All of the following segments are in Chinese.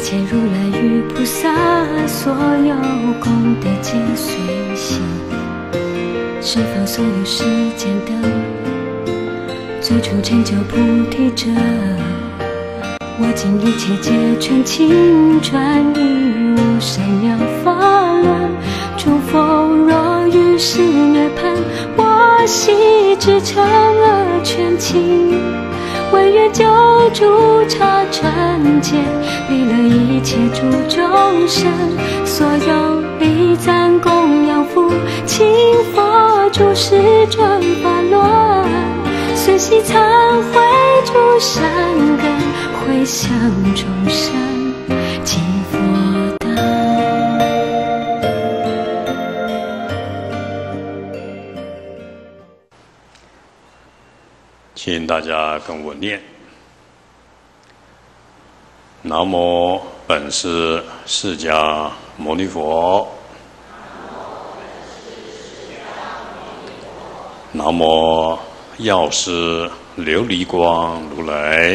切如来与菩萨，所有功德皆随喜。十方所有世间的最初成就菩提者，我今一切皆全倾转于无上妙法轮。诸佛若于是涅槃，我悉至诚而全情，唯愿救助刹传戒，利乐一切诸众生。所有礼赞供养付请佛诸世尊法轮，随喜忏悔诸善根，回向众生尽佛道。 请大家跟我念：南无本师释迦牟尼佛，南无药师琉璃光如来，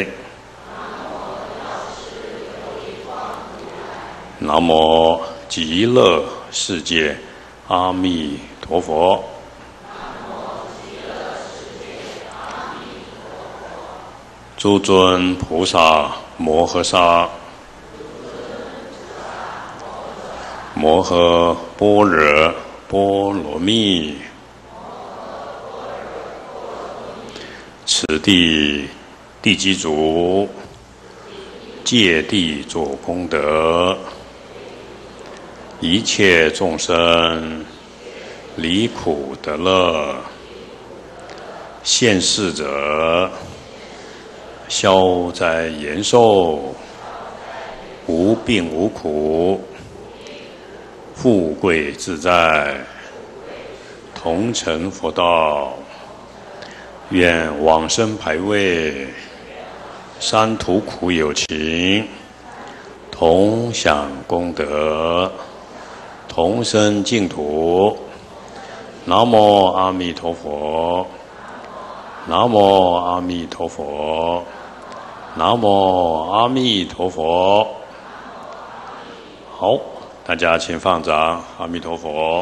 南无极乐世界阿弥陀佛。诸尊菩萨摩诃萨，摩诃般若波罗蜜，此地地基主，戒地做功德，一切众生离苦得乐，现世者消灾延寿，无病无苦，富贵自在，同成佛道。愿往生牌位，三途苦有情，同享功德，同生净土。南无阿弥陀佛，南无阿弥陀佛，南无阿弥陀佛。好，大家请放掌。阿弥陀佛。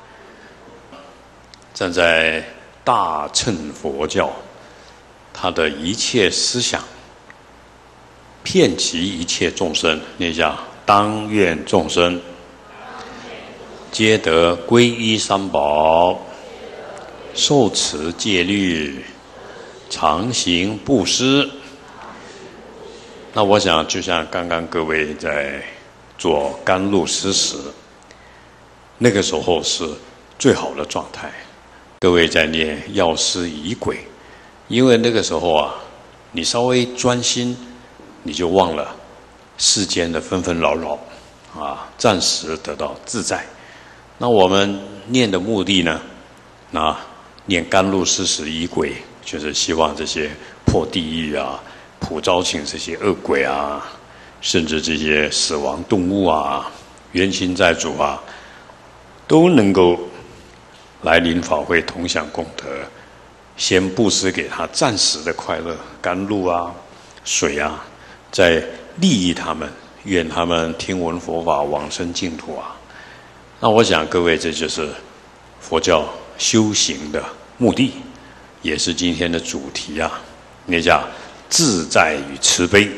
站在大乘佛教，他的一切思想，遍及一切众生。念一下：当愿众生皆得皈依三宝，受持戒律，常行布施。那我想，就像刚刚各位在做甘露施食，那个时候是最好的状态。各位在念药师仪轨，因为那个时候啊，你稍微专心，你就忘了世间的纷纷扰扰，暂时得到自在。那我们念的目的呢？念甘露施食仪轨，就是希望这些破地狱啊、普招请这些恶鬼啊，甚至这些死亡动物啊、冤亲债主啊，都能够来临法会同享功德，先布施给他暂时的快乐，甘露啊、水啊，再利益他们，愿他们听闻佛法往生净土啊。那我想各位，这就是佛教修行的目的，也是今天的主题啊。那叫自在与慈悲。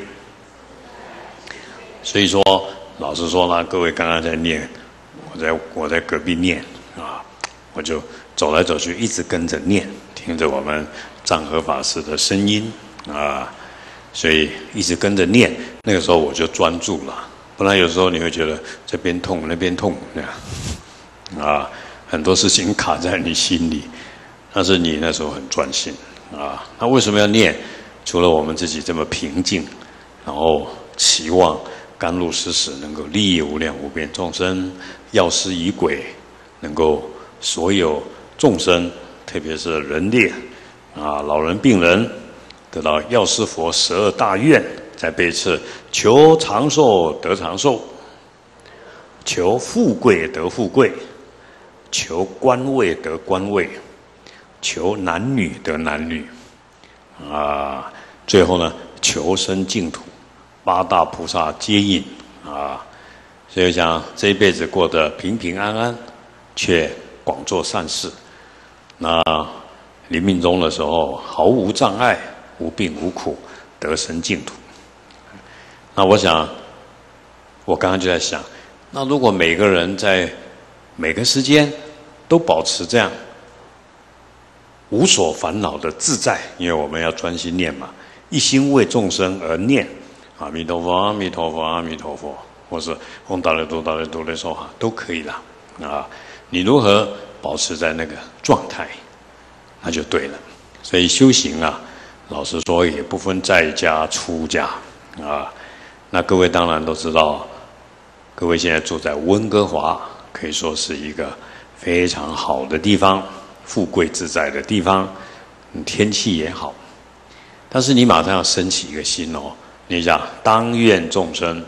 所以说，老实说呢，各位刚刚在念，我在隔壁念啊，我就走来走去，一直跟着念，听着我们藏和法师的声音啊，所以一直跟着念。那个时候我就专注了，不然有时候你会觉得这边痛那边痛那样啊，很多事情卡在你心里，但是你那时候很专心啊。那为什么要念？除了我们自己这么平静，然后期望甘露施食能够利益无量无边众生，药师仪轨能够所有众生，特别是人类老人病人，得到药师佛12大愿，在背刺：求长寿得长寿，求富贵得富贵，求官位得官位，求男女得男女最后呢，求生净土，8大菩萨接引啊。所以我想这一辈子过得平平安安，却广做善事。那临命终的时候，毫无障碍，无病无苦，得生净土。那我想，我刚刚就在想，那如果每个人在每个时间都保持这样无所烦恼的自在，因为我们要专心念嘛，一心为众生而念，阿弥陀佛，阿弥陀佛，阿弥陀佛。或是嗡达咧多达咧多咧娑哈都可以啦啊！你如何保持在那个状态，那就对了。所以修行啊，老实说也不分在家出家啊。那各位当然都知道，各位现在住在温哥华，可以说是一个非常好的地方，富贵自在的地方，天气也好。但是你马上要升起一个心哦，你想当愿众生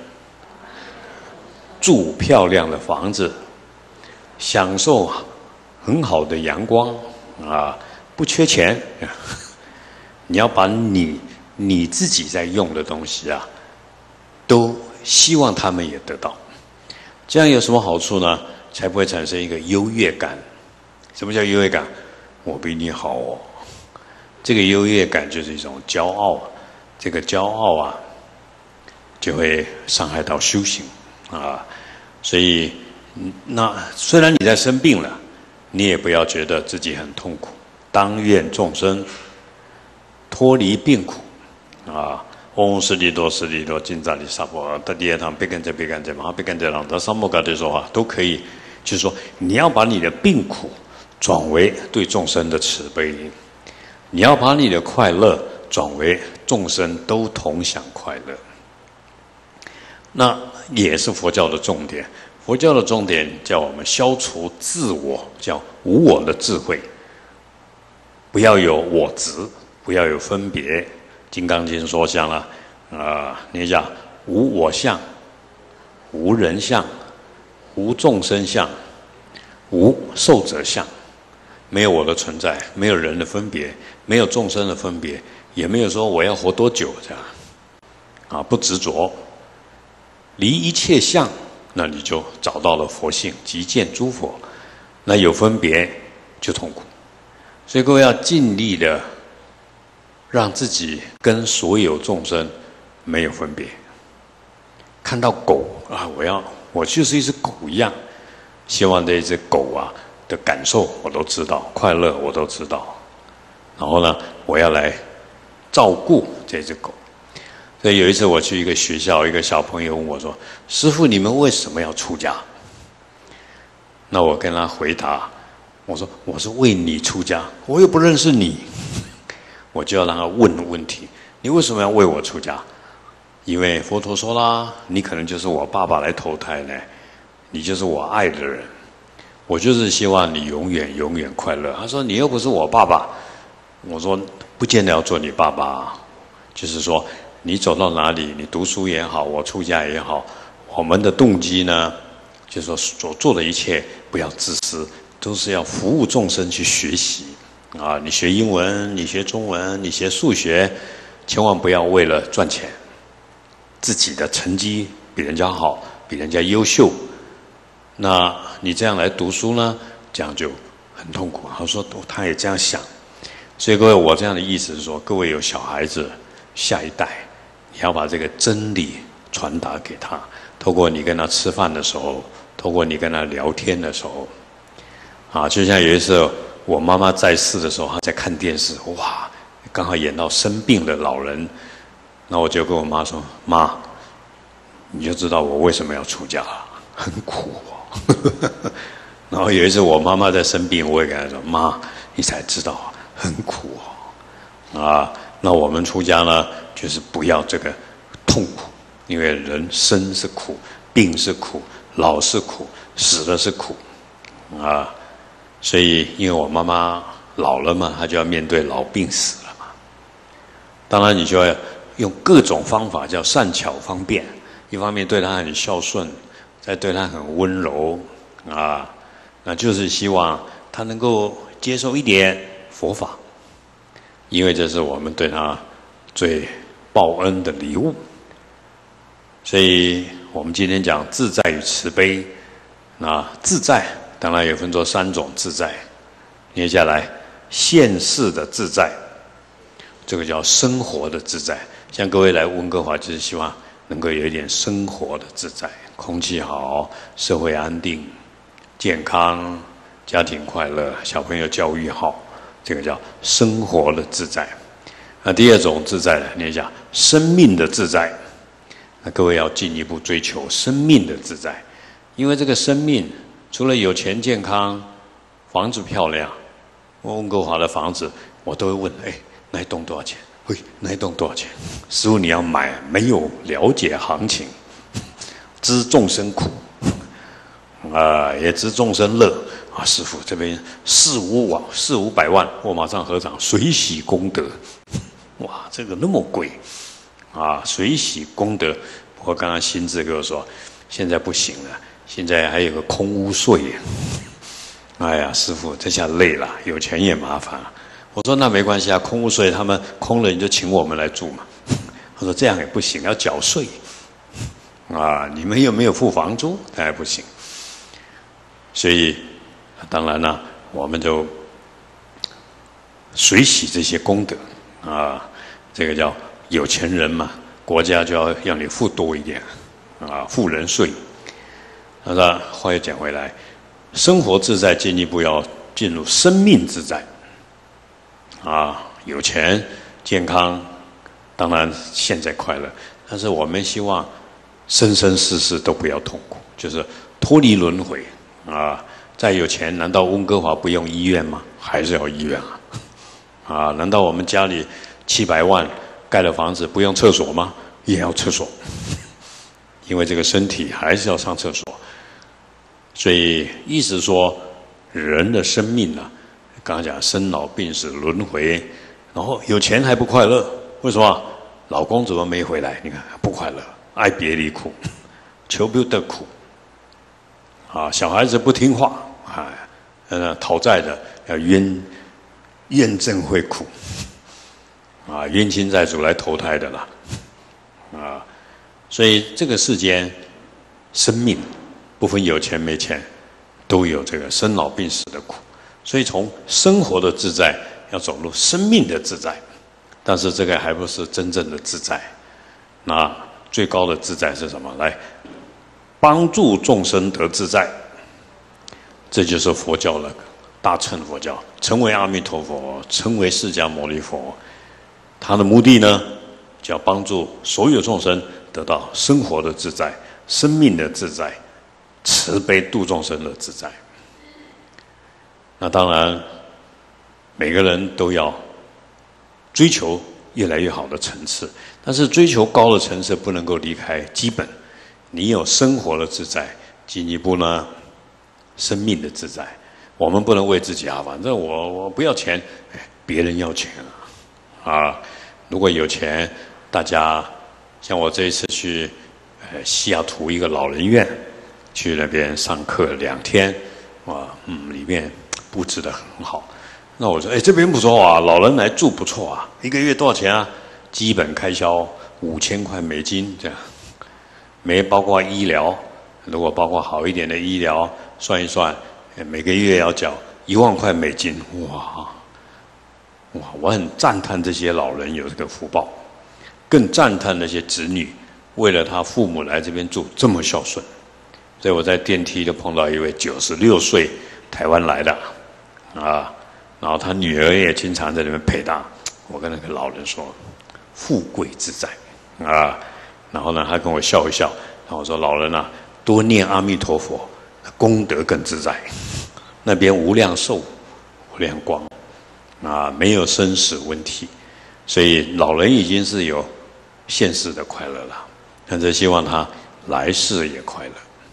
住漂亮的房子，享受很好的阳光啊，不缺钱。你要把你自己在用的东西啊，都希望他们也得到。这样有什么好处呢？才不会产生一个优越感。什么叫优越感？我比你好哦。这个优越感就是一种骄傲，这个骄傲啊，就会伤害到修行啊。所以，那虽然你在生病了，你也不要觉得自己很痛苦。当愿众生脱离病苦啊！嗡释利多释利多金扎利萨婆得第二堂别干这别干这嘛别干这朗得三摩嘎的说话都可以。就是说，你要把你的病苦转为对众生的慈悲，你要把你的快乐转为众生都同享快乐。那也是佛教的重点。佛教的重点叫我们消除自我，叫无我的智慧，不要有我执，不要有分别。《金刚经》说像了你讲无我相，无人相，无众生相，无寿者相，没有我的存在，没有人的分别，没有众生的分别，也没有说我要活多久这样不执着。离一切相，那你就找到了佛性，即见诸佛。那有分别就痛苦，所以各位要尽力的让自己跟所有众生没有分别。看到狗啊，我就是一只狗一样，希望这一只狗啊的感受我都知道，快乐我都知道。然后呢，我要来照顾这只狗。所以有一次我去一个学校，一个小朋友问我说：“师父，你们为什么要出家？”那我跟他回答，我说：“我是为你出家，我又不认识你。”我就要让他问问题：“你为什么要为我出家？”因为佛陀说啦，你可能就是我爸爸来投胎呢，你就是我爱的人，我就是希望你永远永远快乐。他说：“你又不是我爸爸。”我说：“不见得要做你爸爸，就是说。”你走到哪里，你读书也好，我出家也好，我们的动机呢，就是说所做的一切不要自私，都是要服务众生去学习啊！你学英文，你学中文，你学数学，千万不要为了赚钱，自己的成绩比人家好，比人家优秀，那你这样来读书呢，这样就很痛苦。他说他也这样想，所以各位，我这样的意思是说，各位有小孩子，下一代。你要把这个真理传达给他，透过你跟他吃饭的时候，透过你跟他聊天的时候，就像有一次我妈妈在世的时候，她在看电视，哇，刚好演到生病的老人，那我就跟我妈说：“妈，你就知道我为什么要出家了，很苦哦。”然后有一次我妈妈在生病，我也跟她说：“妈，你才知道很苦哦。”那我们出家呢，就是不要这个痛苦，因为人生是苦，病是苦，老是苦，死了是苦，所以因为我妈妈老了嘛，她就要面对老病死了嘛。当然，你就要用各种方法，叫善巧方便，一方面对她很孝顺，再对她很温柔那就是希望她能够接受一点佛法。因为这是我们对他最报恩的礼物，所以我们今天讲自在与慈悲。那自在当然也分作3种自在，接下来现世的自在，这个叫生活的自在。像各位来温哥华，就是希望能够有一点生活的自在，空气好，社会安定，健康，家庭快乐，小朋友教育好，这个叫生活的自在。那第2种自在呢，念一下生命的自在。那各位要进一步追求生命的自在，因为这个生命除了有钱健康，房子漂亮，温哥华的房子我都会问，那一栋多少钱？那一栋多少钱？师父你要买，没有了解行情，知众生苦，也知众生乐啊！师父这边400-500万，我马上合掌，随喜功德。哇，这个那么贵啊！随喜功德。不过刚刚心智跟我说，现在不行了，现在还有个空屋税。哎呀，师父这下累了，有钱也麻烦。我说那没关系啊，空屋税他们空了你就请我们来住嘛。他说这样也不行，要缴税啊！你们又没有付房租，那还不行。所以当然了，我们就随喜这些功德啊，这个叫有钱人嘛，国家就要让你付多一点啊，富人税。那话又讲回来，生活自在进一步要进入生命自在。有钱、健康，当然现在快乐，但是我们希望生生世世都不要痛苦，就是脱离轮回啊！再有钱，难道温哥华不用医院吗？还是要医院啊！难道我们家里700万盖了房子不用厕所吗？也要厕所，因为这个身体还是要上厕所。所以意思说，人的生命啊，刚刚讲生老病死轮回，然后有钱还不快乐，为什么？老公怎么没回来？你看不快乐，爱别离苦，求不得苦。小孩子不听话，讨债的要冤憎会苦，冤亲债主来投胎的啦，所以这个世间生命不分有钱没钱，都有这个生老病死的苦。所以从生活的自在要走入生命的自在，但是这个还不是真正的自在。那最高的自在是什么？来帮助众生得自在，这就是佛教的大乘佛教，成为阿弥陀佛，成为释迦牟尼佛。他的目的呢，就要帮助所有众生得到生活的自在、生命的自在、慈悲度众生的自在。那当然，每个人都要追求越来越好的层次，但是追求高的层次不能够离开基本。你有生活的自在，进一步呢，生命的自在。我们不能为自己反正我不要钱，别人要钱如果有钱，大家像我这一次去西雅图一个老人院，去那边上课2天，里面布置得很好。那我说，这边不错老人来住不错1个月多少钱啊？基本开销5000块美金这样，没包括医疗。如果包括好一点的医疗，算一算，每个月要缴1万块美金。哇！我很赞叹这些老人有这个福报，更赞叹那些子女为了他父母来这边住这么孝顺。所以我在电梯就碰到一位96岁台湾来的然后他女儿也经常在那边陪他。我跟那个老人说，富贵自在然后呢，他跟我笑一笑，然后我说，老人多念阿弥陀佛，功德更自在。那边无量寿、无量光没有生死问题，所以老人已经是有现世的快乐了，但是希望他来世也快乐。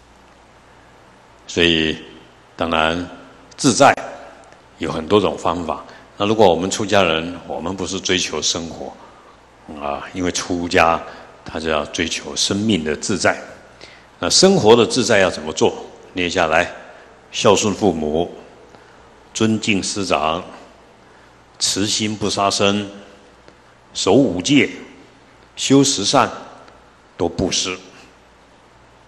所以当然自在有很多种方法。那如果我们出家人，我们不是追求生活因为出家他就要追求生命的自在。那生活的自在要怎么做？念下来：孝顺父母，尊敬师长，慈心不杀生，守5戒，修10善，多布施。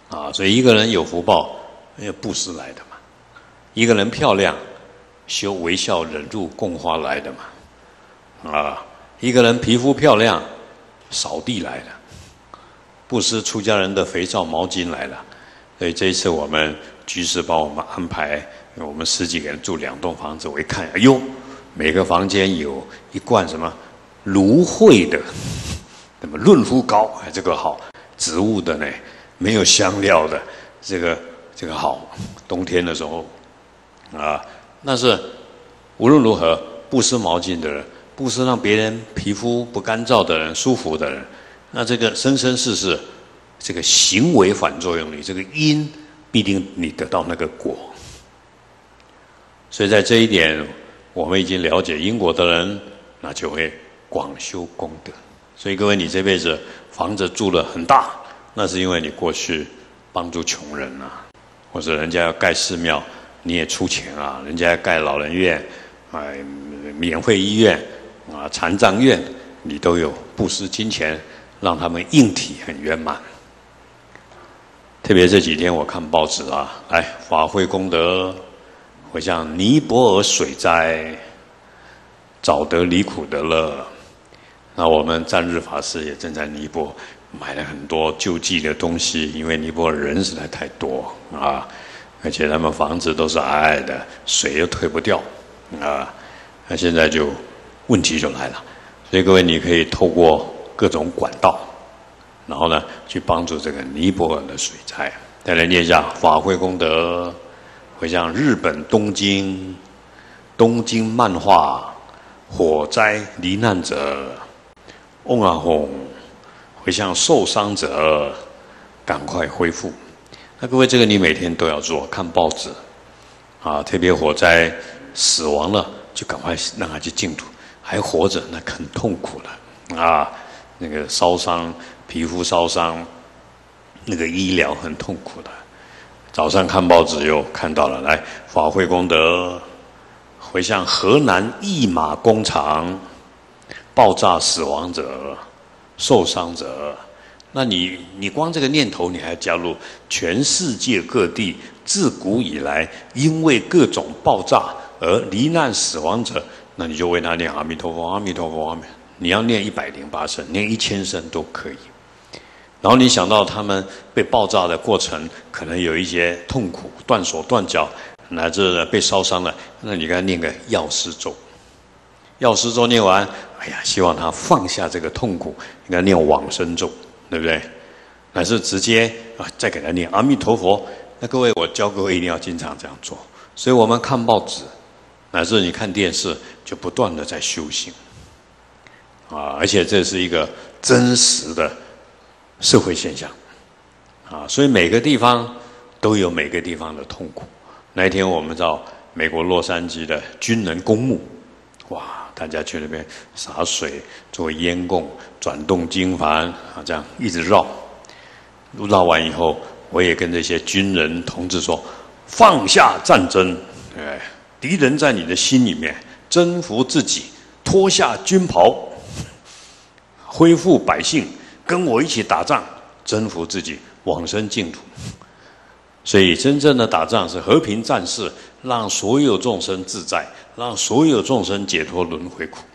所以一个人有福报，布施来的嘛；一个人漂亮，修微笑忍辱供花来的嘛；一个人皮肤漂亮，扫地来的，布施出家人的肥皂毛巾来了。所以这一次我们居士帮我们安排，我们10几个人住2栋房子，我一看，哎呦，每个房间有一罐什么芦荟的，什么润肤膏，这个好，植物的呢，没有香料的，这个好，冬天的时候，那是无论如何，布施毛巾的人，布施让别人皮肤不干燥的人舒服的人，那这个生生世世，这个行为反作用力，这个因必定你得到那个果。所以在这一点，我们已经了解因果的人，那就会广修功德。所以各位，你这辈子房子住了很大，那是因为你过去帮助穷人或者人家要盖寺庙，你也出钱人家要盖老人院，免费医院残障院，你都有布施金钱，让他们硬体很圆满。特别这几天我看报纸法会功德，回向尼泊尔水灾，早得离苦得乐。那我们赞日法师也正在尼泊买了很多救济的东西，因为尼泊尔人实在太多而且他们房子都是矮矮的，水又退不掉那现在就问题就来了。所以各位，你可以透过各种管道，然后呢，去帮助这个尼泊尔的水灾。再来念一下法会功德，回向日本东京漫画火灾罹难者，嗡啊吽，回向受伤者赶快恢复。那各位，这个你每天都要做，看报纸特别火灾死亡了，就赶快让他去净土；还活着，那很痛苦了那个烧伤。皮肤烧伤，那个医疗很痛苦的。早上看报纸又看到了，来法会功德，回向河南一马工厂爆炸死亡者、受伤者。那你光这个念头，你还加入全世界各地自古以来因为各种爆炸而罹难死亡者，那你就为他念阿弥陀佛，阿弥陀佛，阿弥陀佛。你要念108声，念1000声都可以。然后你想到他们被爆炸的过程，可能有一些痛苦，断手断脚，乃至被烧伤了，那你给他念个药师咒。药师咒念完，希望他放下这个痛苦，你给他念往生咒，对不对？乃至直接再给他念阿弥陀佛。那各位，我教各位一定要经常这样做。所以我们看报纸，乃至你看电视，就不断的在修行而且这是一个真实的社会现象所以每个地方都有每个地方的痛苦。那一天我们到美国洛杉矶的军人公墓，大家去那边洒水、做烟供、转动经幡这样一直绕完以后，我也跟这些军人同志说：放下战争，敌人在你的心里面，征服自己，脱下军袍，恢复百姓。跟我一起打仗，征服自己，往生净土。所以真正的打仗是和平战士，让所有众生自在，让所有众生解脱轮回苦。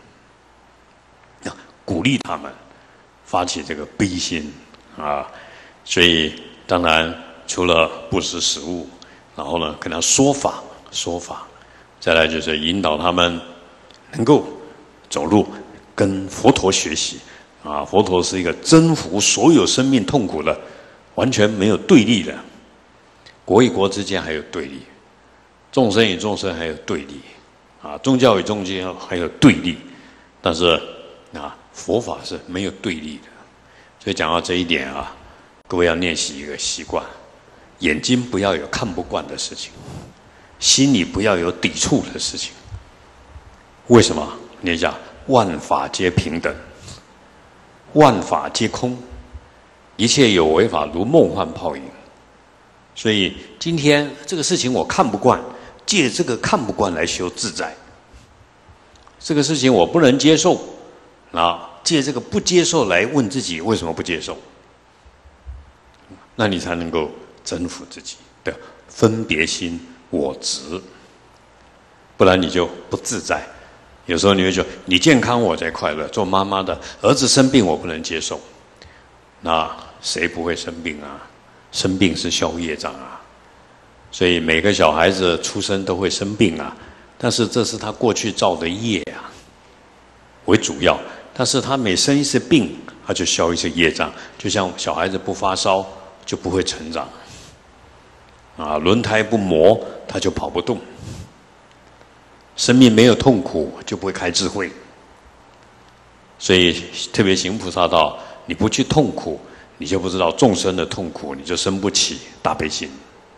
鼓励他们发起这个悲心所以当然除了布施食物，然后呢跟他说法，再来就是引导他们能够走路，跟佛陀学习。佛陀是一个征服所有生命痛苦的，完全没有对立的。国与国之间还有对立，众生与众生还有对立，宗教与宗教还有对立，但是佛法是没有对立的。所以讲到这一点各位要练习一个习惯：眼睛不要有看不惯的事情，心里不要有抵触的事情。为什么？念一下：万法皆平等。万法皆空，一切有为法如梦幻泡影。所以今天这个事情我看不惯，借这个看不惯来修自在。这个事情我不能接受，借这个不接受来问自己为什么不接受，那你才能够征服自己的分别心、我执，不然你就不自在。有时候你会说，你健康我才快乐，做妈妈的儿子生病我不能接受，那谁不会生病啊？生病是消业障啊，所以每个小孩子出生都会生病啊，但是这是他过去造的业啊为主要，但是他每生一次病，他就消一次业障，就像小孩子不发烧就不会成长，啊，轮胎不磨他就跑不动，生命没有痛苦就不会开智慧，所以特别行菩萨道，你不去痛苦，你就不知道众生的痛苦，你就生不起大悲心。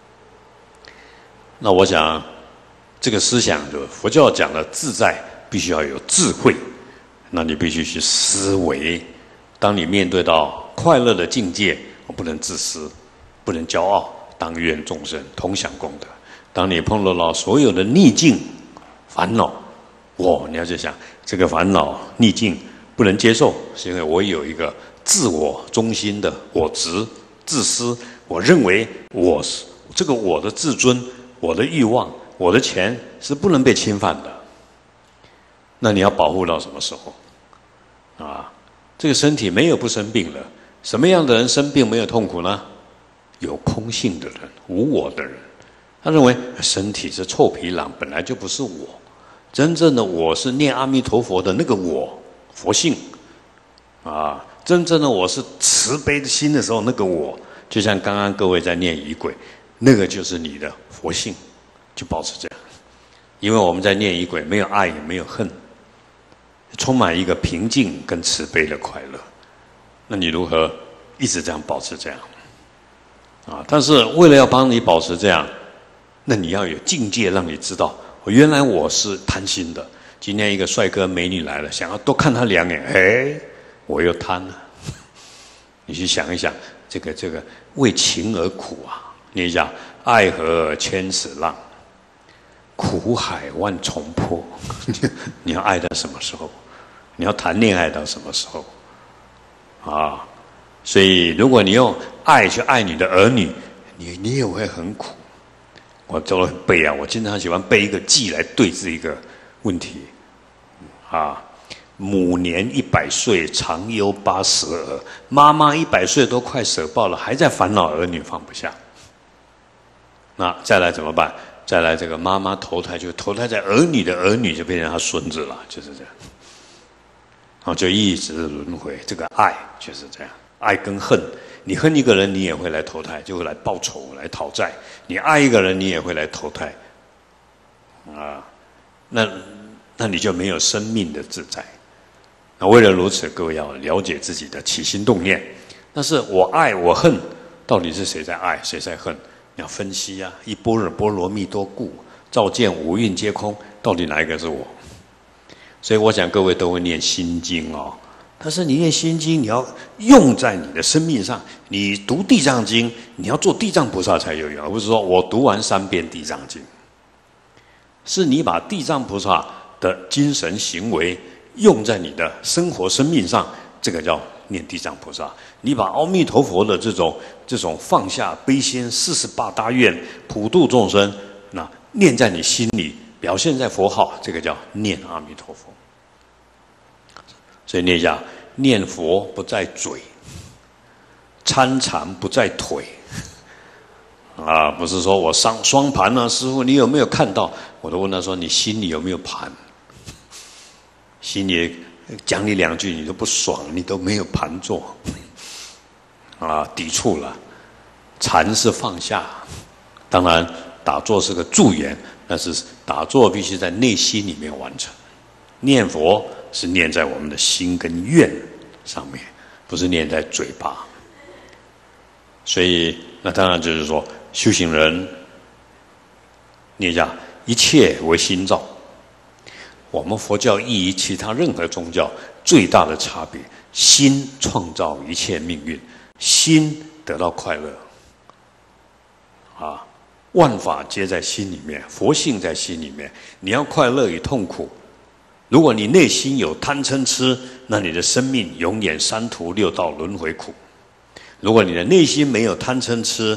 那我想，这个思想就佛教讲的自在，必须要有智慧，那你必须去思维。当你面对到快乐的境界，我不能自私，不能骄傲，当愿众生同享功德。当你碰到所有的逆境、烦恼，你要去想，这个烦恼逆境不能接受，是因为我有一个自我中心的我执、自私，我认为我是这个我的自尊、我的欲望、我的钱是不能被侵犯的。那你要保护到什么时候？啊，这个身体没有不生病了。什么样的人生病没有痛苦呢？有空性的人，无我的人，他认为身体是臭皮囊，本来就不是我。真正的我是念阿弥陀佛的那个我，佛性啊。真正的我是慈悲的心的时候，那个我，就像刚刚各位在念仪轨，那个就是你的佛性，就保持这样。因为我们在念仪轨，没有爱也没有恨，充满一个平静跟慈悲的快乐。那你如何一直这样保持这样？啊！但是为了要帮你保持这样，那你要有境界，让你知道，原来我是贪心的。今天一个帅哥美女来了，想要多看他2眼，我又贪了。你去想一想，这个为情而苦啊！念一下，爱河千尺浪，苦海万重波。你要爱到什么时候？你要谈恋爱到什么时候？啊！所以，如果你用爱去爱你的儿女，你也会很苦。我都很背啊，我经常喜欢背一个偈来对治一个问题。啊，母年100岁，常忧80儿。妈妈100岁都快舍报了，还在烦恼儿女放不下。那再来怎么办？再来这个妈妈投胎，就投胎在儿女的儿女，就变成他孙子了，就是这样。然后就一直轮回，这个爱就是这样。爱跟恨，你恨一个人，你也会来投胎，就会来报仇、来讨债；你爱一个人，你也会来投胎。啊，那你就没有生命的自在。那为了如此，各位要了解自己的起心动念。但是我爱我恨，到底是谁在爱，谁在恨？你要分析啊！一般若波罗蜜多故，照见五蕴皆空，到底哪一个是我？所以我想各位都会念心经哦。但是你念心经，你要用在你的生命上。你读地藏经，你要做地藏菩萨才有用，而不是说我读完3遍地藏经。是你把地藏菩萨的精神行为用在你的生活生命上，这个叫念地藏菩萨。你把阿弥陀佛的这种放下悲心48大愿普度众生，那念在你心里，表现在佛号，这个叫念阿弥陀佛。所以念一下，念佛不在嘴，参禅不在腿。啊，不是说我双盘啊，师父你有没有看到？我都问他说，你心里有没有盘？心里讲你2句你都不爽，你都没有盘坐，啊，抵触了。禅是放下，当然打坐是个助缘，但是打坐必须在内心里面完成。念佛是念在我们的心跟愿上面，不是念在嘴巴。所以那当然就是说，修行人念一下，一切为心造。我们佛教异于其他任何宗教最大的差别，心创造一切命运，心得到快乐。啊，万法皆在心里面，佛性在心里面。你要快乐与痛苦，如果你内心有贪嗔痴，那你的生命永远3途6道轮回苦。如果你的内心没有贪嗔痴，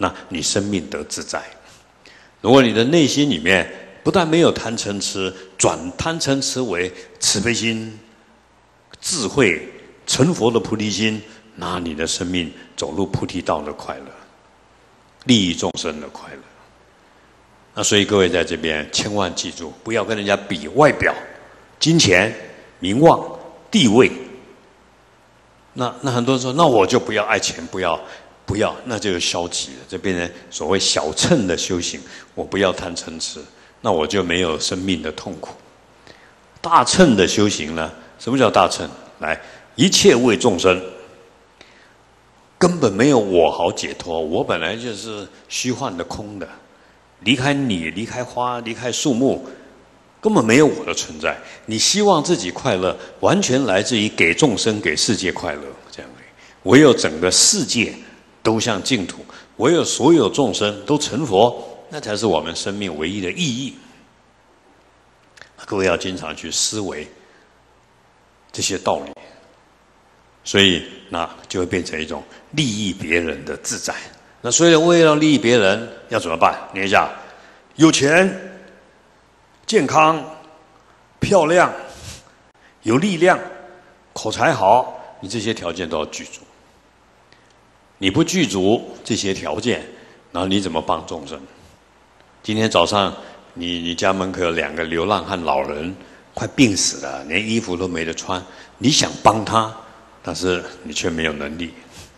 那你生命得自在。如果你的内心里面不但没有贪嗔痴，转贪嗔痴为慈悲心、智慧、成佛的菩提心，那你的生命走入菩提道的快乐，利益众生的快乐。那所以各位在这边千万记住，不要跟人家比外表、金钱、名望、地位。那很多人说，那我就不要爱钱，不要，那就消极了。这变成所谓小乘的修行，我不要贪嗔痴，那我就没有生命的痛苦。大乘的修行呢？什么叫大乘？来，一切为众生，根本没有我好解脱。我本来就是虚幻的、空的，离开你，离开花，离开树木，根本没有我的存在。你希望自己快乐，完全来自于给众生、给世界快乐，这样而已。唯有整个世界都像净土，唯有所有众生都成佛，那才是我们生命唯一的意义。各位要经常去思维这些道理，所以那就会变成一种利益别人的自在。那所以为了利益别人，要怎么办？念一下：有钱、健康、漂亮、有力量、口才好，你这些条件都要具足。你不具足这些条件，然后你怎么帮众生？今天早上你家门口有2个流浪汉老人，快病死了，连衣服都没得穿，你想帮他，但是你却没有能力。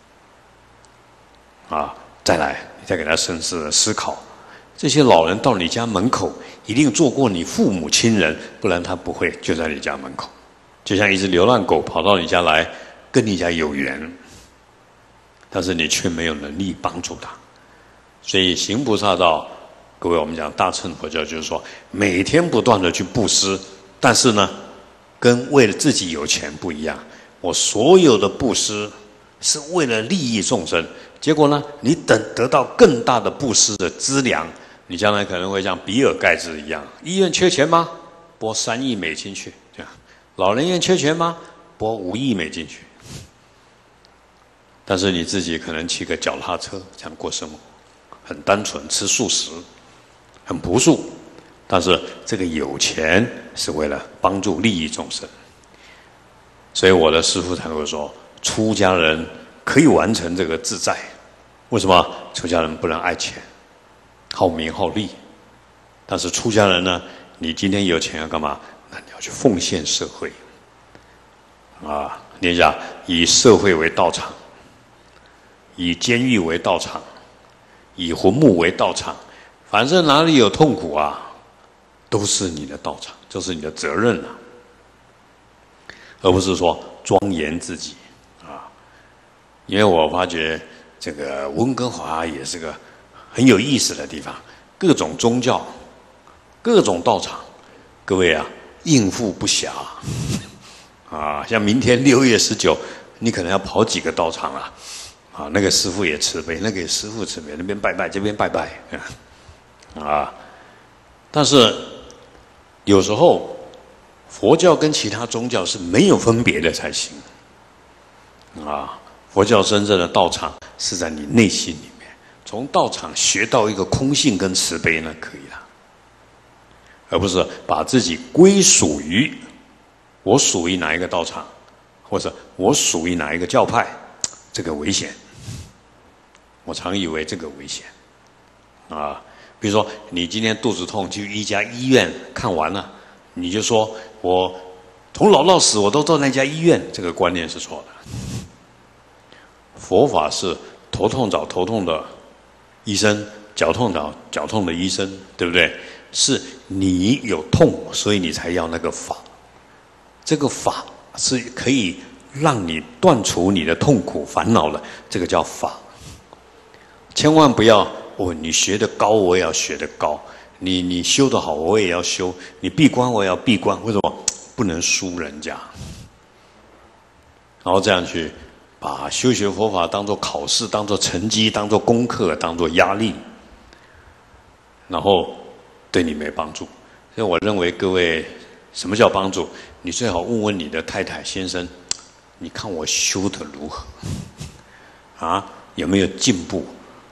再来，你再给他深思的思考，这些老人到你家门口，一定做过你父母亲人，不然他不会就在你家门口。就像一只流浪狗跑到你家来，跟你家有缘，但是你却没有能力帮助他。所以行菩萨道，各位我们讲大乘佛教，就是说每天不断的去布施，但是呢，跟为了自己有钱不一样。我所有的布施是为了利益众生，结果呢，你得到更大的布施的资粮，你将来可能会像比尔盖茨一样，医院缺钱吗？拨3亿美金去，这样；老人院缺钱吗？拨5亿美金去。但是你自己可能骑个脚踏车这样过生活，很单纯，吃素食，很朴素。但是这个有钱是为了帮助利益众生。所以我的师父才会说，出家人可以完成这个自在。为什么？出家人不能爱钱，好名好利。但是出家人呢，你今天有钱要干嘛？那你要去奉献社会。念一下：以社会为道场，以监狱为道场，以坟墓为道场。反正哪里有痛苦啊，都是你的道场，就是你的责任啊。而不是说庄严自己因为我发觉这个温哥华也是个很有意思的地方，各种宗教、各种道场，各位应付不暇像明天6月19，你可能要跑几个道场了那个师父也慈悲，那个师父慈悲，那边拜拜，这边拜拜但是有时候佛教跟其他宗教是没有分别的才行佛教真正的道场是在你内心里面，从道场学到一个空性跟慈悲呢，可以了，而不是把自己归属于我属于哪一个道场，或者我属于哪一个教派，这个危险。我常以为这个危险比如说你今天肚子痛去一家医院看完了，你就说我从老到死我都到那家医院，这个观念是错的。佛法是头痛找头痛的医生，脚痛找脚痛的医生，对不对？是你有痛，所以你才要那个法。这个法是可以让你断除你的痛苦烦恼的，这个叫法。千万不要你学得高我也要学得高，你修得好我也要修，你闭关我也要闭关，为什么？不能输人家。然后这样去把修学佛法当作考试，当作成绩，当作功课，当作压力，然后对你没帮助。所以我认为各位，什么叫帮助？你最好问问你的太太先生，你看我修得如何有没有进步？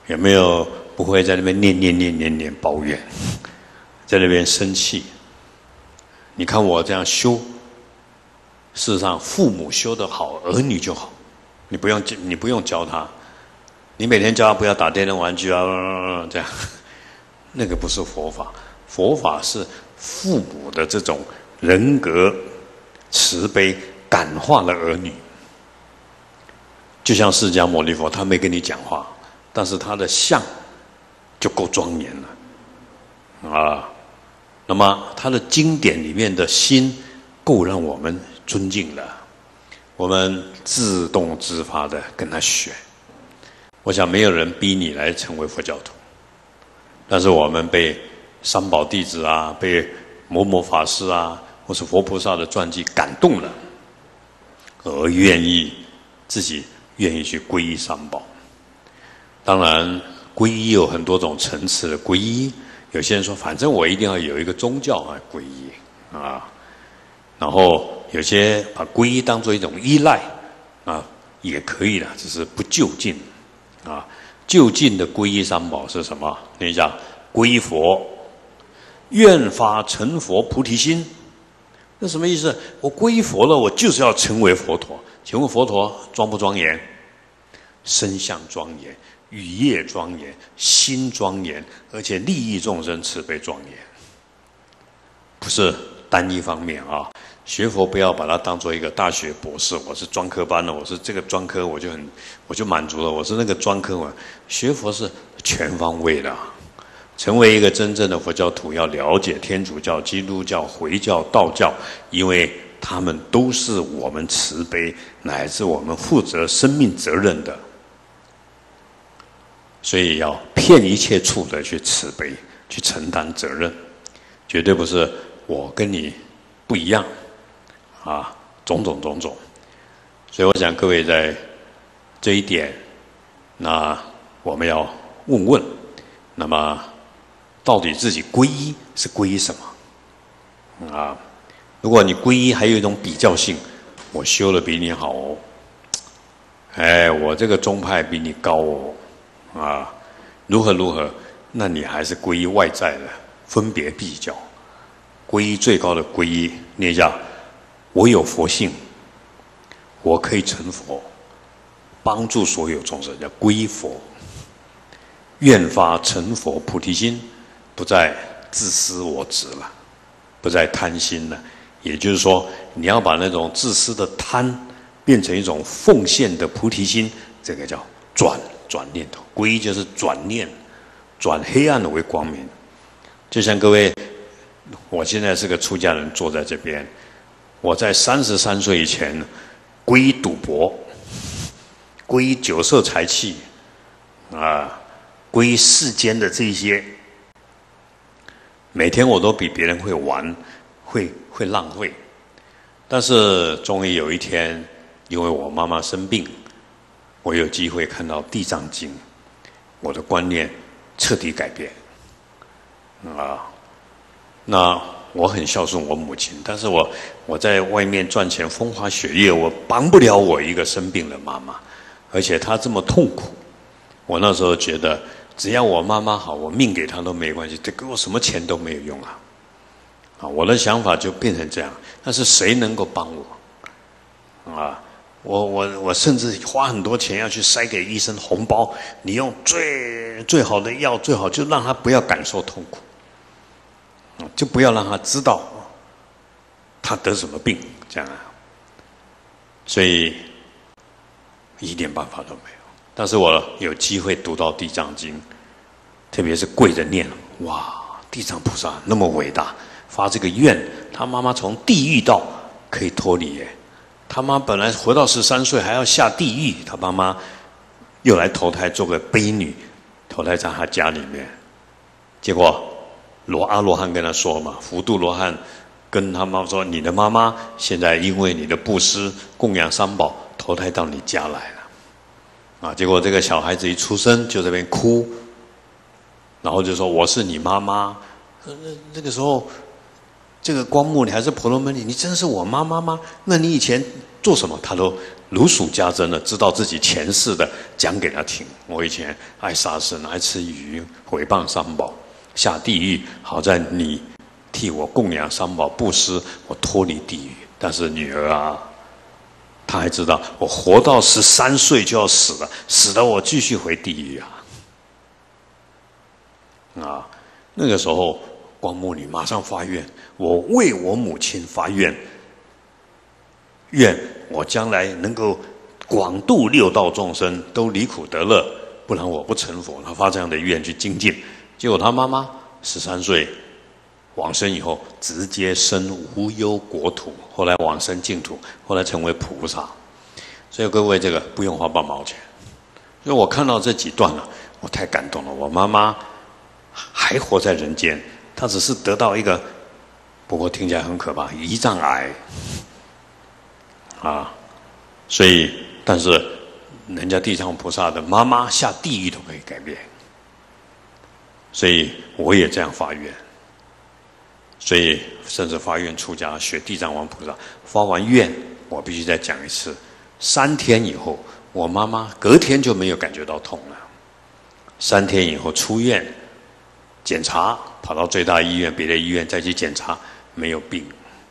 有没有不会在那边念抱怨，在那边生气？你看我这样修，事实上父母修得好，儿女就好。你不用教他，你每天教他不要打电动玩具啊，这样，那个不是佛法。佛法是父母的这种人格慈悲感化了儿女。就像释迦牟尼佛，他没跟你讲话，但是他的相就够庄严了啊。那么他的经典里面的心够让我们尊敬了，我们自动自发的跟他学。我想没有人逼你来成为佛教徒，但是我们被三宝弟子啊，被某某法师啊，或是佛菩萨的传记感动了，而自己愿意去皈依三宝。当然皈依有很多种层次的皈依，有些人说反正我一定要有一个宗教来皈依啊，然后有些把皈依当作一种依赖啊，也可以的，只是不就近啊。就近的皈依三宝是什么？等一下，皈依佛，愿发成佛菩提心。那什么意思？我皈依佛了，我就是要成为佛陀。请问佛陀庄不庄严？身相庄严，语业庄严，心庄严，而且利益众生，慈悲庄严。不是单一方面啊。学佛不要把它当做一个大学博士，我是专科班的，我是这个专科我就满足了，我是那个专科嘛。学佛是全方位的。成为一个真正的佛教徒，要了解天主教、基督教、回教、道教，因为他们都是我们慈悲乃至我们负责生命责任的，所以要遍一切处的去慈悲，去承担责任，绝对不是我跟你不一样啊，种种。所以我想各位在这一点，那我们要问，那么到底自己皈依是皈依什么啊？如果你皈依还有一种比较性，我修的比你好哦，哎，我这个宗派比你高哦，啊，如何，那你还是皈依外在的，分别比较。皈依最高的皈依，念一下：我有佛性，我可以成佛，帮助所有众生，叫皈依佛。愿发成佛菩提心，不再自私我执了，不再贪心了。也就是说，你要把那种自私的贪变成一种奉献的菩提心，这个叫转念头。皈依就是转念，转黑暗的为光明。就像各位，我现在是个出家人，坐在这边，我在33岁以前皈依赌博，皈依酒色财气，啊，皈依世间的这些，每天我都比别人会玩，会浪费。但是终于有一天，因为我妈妈生病，我有机会看到《地藏经》，我的观念彻底改变。啊，那我很孝顺我母亲，但是我在外面赚钱风花雪月，我帮不了我一个生病的妈妈，而且她这么痛苦。我那时候觉得，只要我妈妈好，我命给她都没关系，这给我什么钱都没有用啊！啊，我的想法就变成这样。但是谁能够帮我？啊，我甚至花很多钱要去塞给医生红包，你用最好的药，最好就让他不要感受痛苦，就不要让他知道他得什么病，这样啊。所以一点办法都没有。但是我有机会读到《地藏经》，特别是跪着念，哇，地藏菩萨那么伟大，发这个愿，他妈妈从地狱道可以脱离耶。他妈本来活到13岁还要下地狱，他妈妈又来投胎做个悲女，投胎在他家里面。结果阿罗汉跟他说嘛，福度罗汉跟他妈说，你的妈妈现在因为你的布施供养三宝，投胎到你家来了。啊，结果这个小孩子一出生就在那边哭，然后就说我是你妈妈。那个时候，这个光目你还是婆罗门女，你真是我妈妈吗？那你以前做什么他都如数家珍的知道自己前世的讲给他听。我以前爱杀生，爱吃鱼，毁谤三宝，下地狱。好在你替我供养三宝布施，我脱离地狱。但是女儿啊，她还知道我活到13岁就要死了，死了我继续回地狱啊！那个时候光目女马上发愿，我为我母亲发愿，愿我将来能够广度六道众生，都离苦得乐，不然我不成佛。他发这样的愿去精进，结果他妈妈13岁往生以后，直接生无忧国土，后来往生净土，后来成为菩萨。所以各位，这个不用花8毛钱。所以我看到这几段了，我太感动了。我妈妈还活在人间，她只是得到一个，不过听起来很可怕，胰脏癌啊。所以，但是人家地藏菩萨的妈妈下地狱都可以改变，所以我也这样发愿。所以甚至发愿出家学地藏王菩萨。发完愿，我必须再讲一次。3天以后，我妈妈隔天就没有感觉到痛了。3天以后出院，检查，跑到最大医院、别的医院再去检查，没有病，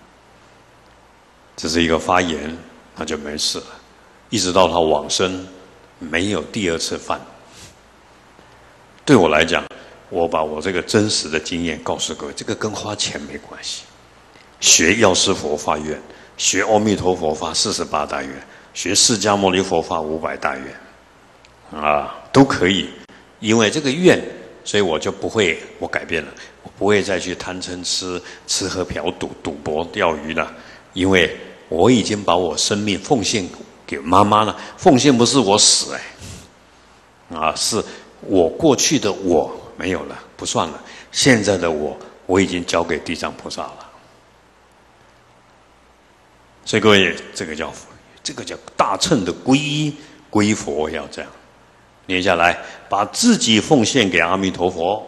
只是一个发炎，那就没事了。一直到她往生，没有第2次犯。对我来讲，我把我这个真实的经验告诉各位，这个跟花钱没关系。学药师佛发愿，学阿弥陀佛发48大愿，学释迦牟尼佛发500大愿，都可以。因为这个愿，所以我就不会，我改变了，我不会再去贪嗔痴、吃喝嫖赌、赌博、钓鱼了。因为我已经把我生命奉献给妈妈了。奉献不是我死是我过去的我没有了，不算了。现在的我已经交给地藏菩萨了。所以各位，这个叫大乘的皈依，皈佛要这样念下来，把自己奉献给阿弥陀佛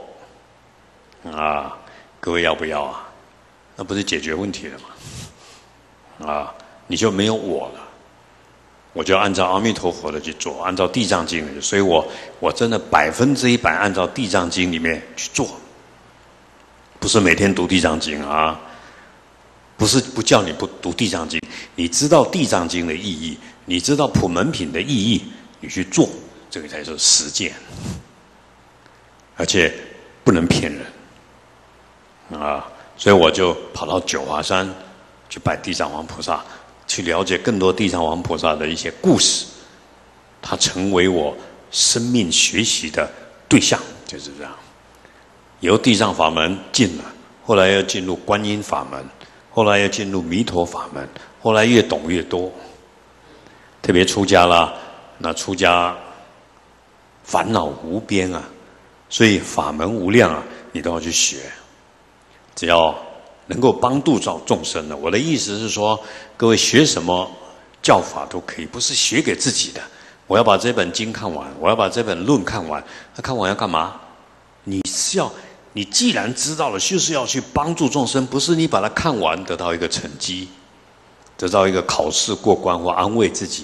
各位要不要啊？那不是解决问题了吗？你就没有我了。我就按照阿弥陀佛的去做，按照地藏经的去，所以我真的100%按照地藏经里面去做，不是每天读地藏经不是不叫你不读地藏经，你知道地藏经的意义，你知道普门品的意义，你去做，这个才是实践，而且不能骗人所以我就跑到九华山去拜地藏王菩萨。去了解更多地藏王菩萨的一些故事，他成为我生命学习的对象，就是这样。由地藏法门进了，后来又进入观音法门，后来又进入弥陀法门，后来越懂越多。特别出家啦，那出家烦恼无边所以法门无量你都要去学，只要能够帮助到众生的。我的意思是说，各位学什么教法都可以，不是学给自己的。我要把这本经看完，我要把这本论看完，那看完要干嘛？你既然知道了，就是要去帮助众生，不是你把它看完得到一个成绩，得到一个考试过关或安慰自己